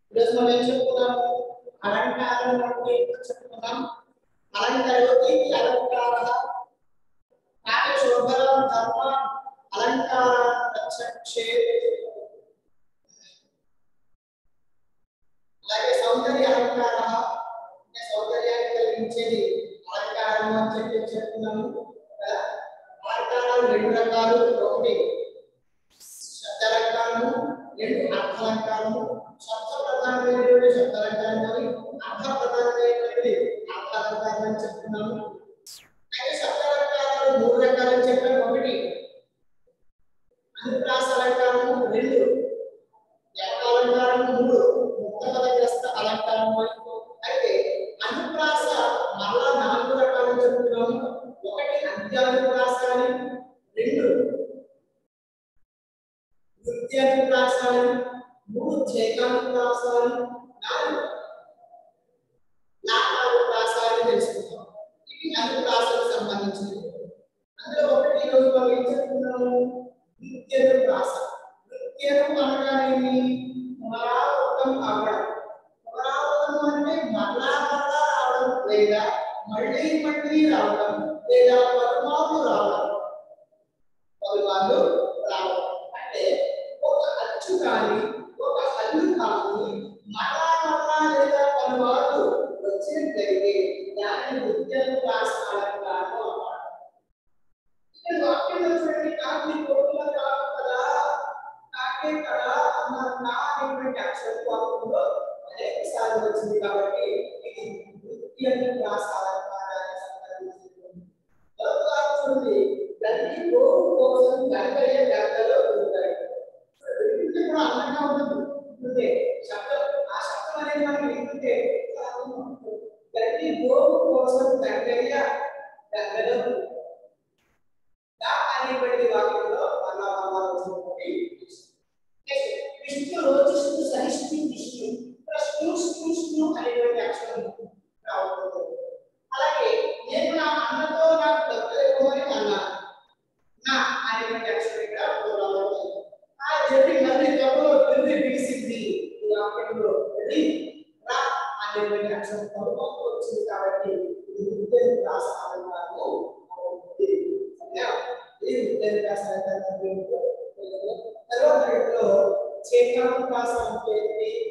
ఈరోజు మనం ఏం చెప్పుకున్నాము? అలంకారం అంటే ఏంటో చెప్పుకున్నాం. అలంకరోతి అలంకారః కావ్య శోభనం ధర్మ అలంకారాన్ రక్షక్షే. అలాగే సౌందర్య అలంకారః అంటే సౌందర్యాన్ని కలిగించేది అలంకారం అని చెప్పుకున్నాము కదా. అలంకారాలు రెండు రకాలు. ఒకటి శబ్దాలంకారము, రెండు అర్థాలంకారము. శబ్ద ప్రధానమైనటువంటి శబ్దాలంకారం అని, అర్థ ప్రధానమైనటువంటి అర్థాలంకారం అని చెప్తున్నాము. అయితే శబ్దాలంకారాలు మూడు రకాలని చెప్పాము. ఒకటి అనుప్రాస అలంకారము, రెండు ఏకాలంకారము, మూడు ముక్తపదగ్రస్త అలంకారము. అయితే అనుప్రాస మరలా నాలుగు రకాలని చెప్తున్నాము. ఒకటి అంత్యానుప్రాస అని, రెండు నృత్యానుప్రాస అని, మూడు చేకానుప్రాస అని, నాలుగు నాటానుప్రాస అని తెలుసుకుంటాం. ఇవి అనుప్రాసకు సంబంధించినవి. అందులో ఒకటి ఈరోజు మనం ఏం చెప్పుకున్నాము? నృత్యానుప్రాస. నృత్యం అనగానేమి? పునరావృతం అవ్వడం. పునరావృతం అంటే మరలా మరలా రావడం, లేదా మళ్ళీ మళ్ళీ రావడం, లేదా పలుమార్లు రావడం. పలుమార్లు రావడం అంటే ఒక అచ్చు కానీ ఒక హల్లు కానీ మరలా మరలా లేదా పలుమార్లు వచ్చినట్లయితే దాన్ని నృత్యానుప్రాస అలంకారం అన్నమాట. ఇక్కడ వాక్యంలో చూడండి, కాకి కోకిల కాదు కదా, కాకే కదా అన్న నా అనేటువంటి అక్షరం వాక్యంలో అనేక సార్లు వచ్చింది. కాబట్టి ఇది నృత్యానుప్రాస అలంకారానికి సంబంధించింది. చూడండి, గంటి గోవు కోసం గంగయ్య గంగలో ఉంటాయి. వింటుంటే కూడా అందంగా ఉంటుంది. వింటుంటే శబ్దం, ఆ శబ్దం అనేది మనకి వింటుంటే గంటి గోవు కోసం గంగయ్య గంగలో అనేటువంటి వాక్యంలో మళ్ళా వచ్చినటువంటి విష్ణు రోజు సహిష్ణు విష్ణు విష్ణు అనేటువంటి అక్షరం రావడం. అలాగే నేను నా అన్నతో నాకు డబ్బులు ఎక్కువని అన్నాను. నా అనేటువంటి అక్షరం ఇక్కడ రావడం. ఆ చెప్పి మళ్ళీ డబ్బులో తిరిగి బిగిసింది. ఈ వాక్యంలో రా అనేటువంటి అక్షరం తప్పకుండా వచ్చింది. కాబట్టి ఇది నృత్యానుప్రాస అలంకారము అవుతుంది. ఈ నృత్యానుప్రాస అలంకారం తర్వాత చేకానుప్రాస అంటే